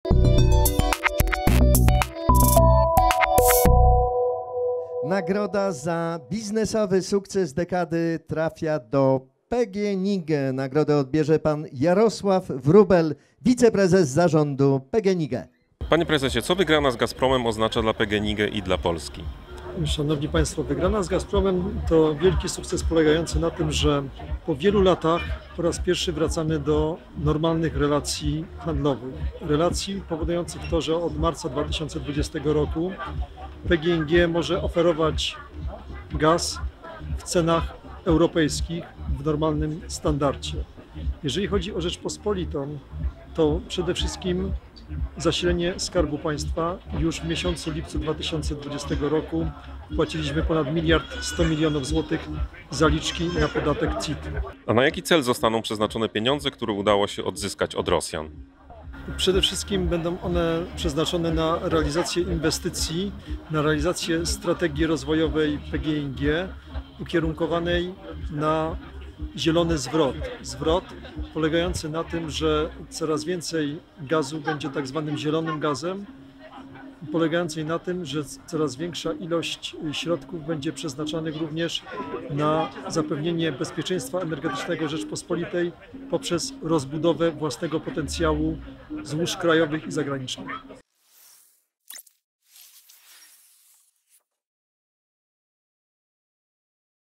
Nagroda za biznesowy sukces dekady trafia do PGNiG. Nagrodę odbierze pan Jarosław Wróbel, wiceprezes zarządu PGNiG. Panie prezesie, co wygrana z Gazpromem oznacza dla PGNiG i dla Polski? Szanowni Państwo, wygrana z Gazpromem to wielki sukces polegający na tym, że po wielu latach po raz pierwszy wracamy do normalnych relacji handlowych. Relacji powodujących to, że od marca 2020 roku PGNiG może oferować gaz w cenach europejskich w normalnym standardzie. Jeżeli chodzi o Rzeczpospolitą, to przede wszystkim zasilenie Skarbu Państwa. Już w miesiącu lipcu 2020 roku płaciliśmy ponad 1,1 mld złotych zaliczki na podatek CIT. A na jaki cel zostaną przeznaczone pieniądze, które udało się odzyskać od Rosjan? Przede wszystkim będą one przeznaczone na realizację inwestycji, na realizację strategii rozwojowej PGNiG ukierunkowanej na zielony zwrot. Zwrot polegający na tym, że coraz więcej gazu będzie tak zwanym zielonym gazem, polegającej na tym, że coraz większa ilość środków będzie przeznaczanych również na zapewnienie bezpieczeństwa energetycznego Rzeczpospolitej poprzez rozbudowę własnego potencjału złóż krajowych i zagranicznych.